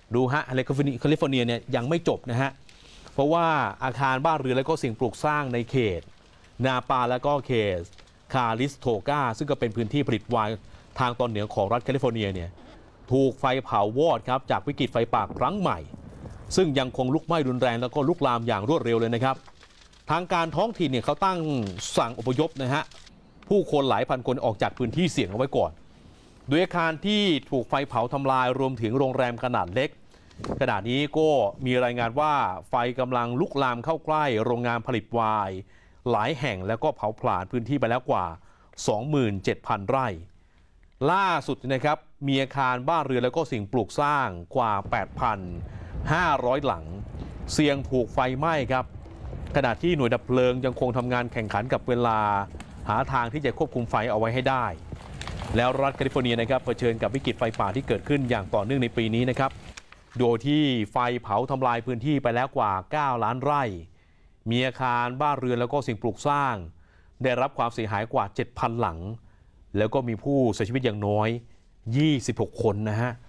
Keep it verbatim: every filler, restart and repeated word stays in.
ดูฮะแคลิฟอร์เนียเนี่ยยังไม่จบนะฮะเพราะว่าอาคารบ้านเรือนและก็สิ่งปลูกสร้างในเขตนาปาและก็เขตคาลิสโตกาซึ่งก็เป็นพื้นที่ผลิตไวน์ทางตอนเหนือของรัฐแคลิฟอร์เนียเนี่ยถูกไฟเผาวอดครับจากวิกฤตไฟป่าครั้งใหม่ซึ่งยังคงลุกไหม้รุนแรงแล้วก็ลุกลามอย่างรวดเร็วเลยนะครับทางการท้องถิ่นเนี่ยเขาตั้งสั่งอพยพนะฮะผู้คนหลายพันคนออกจากพื้นที่เสี่ยงเอาไว้ก่อนโดยอาคารที่ถูกไฟเผาทำลายรวมถึงโรงแรมขนาดเล็กขณะนี้ก็มีรายงานว่าไฟกำลังลุกลามเข้าใกล้โรงงานผลิตไวน์หลายแห่งแล้วก็เผาผลาญพื้นที่ไปแล้วกว่า สองหมื่นเจ็ดพัน ไร่ล่าสุดนะครับมีอาคารบ้านเรือนแล้วก็สิ่งปลูกสร้างกว่า แปดพันห้าร้อย หลังเสี่ยงถูกไฟไหม้ครับขณะที่หน่วยดับเพลิงยังคงทำงานแข่งขันกับเวลาหาทางที่จะควบคุมไฟเอาไว้ให้ได้แล้วรัฐแคลิฟอร์เนียนะครับเผชิญกับวิกฤตไฟป่าที่เกิดขึ้นอย่างต่อเนื่องในปีนี้นะครับโดยที่ไฟเผาทำลายพื้นที่ไปแล้วกว่าเก้าล้านไร่มีอาคารบ้านเรือนแล้วก็สิ่งปลูกสร้างได้รับความเสียหายกว่า เจ็ดพัน หลังแล้วก็มีผู้เสียชีวิตอย่างน้อยยี่สิบหกคนนะฮะ